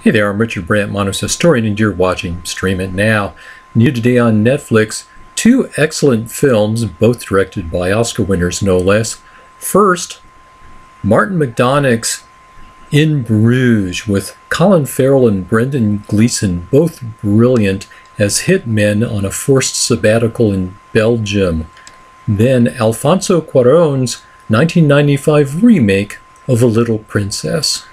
Hey there, I'm Richard Brandt, Monos Historian, and you're watching Stream It Now. New today on Netflix, two excellent films, both directed by Oscar winners, no less. First, Martin McDonagh's In Bruges, with Colin Farrell and Brendan Gleeson, both brilliant as hitmen on a forced sabbatical in Belgium. Then Alfonso Cuarón's 1995 remake of A Little Princess.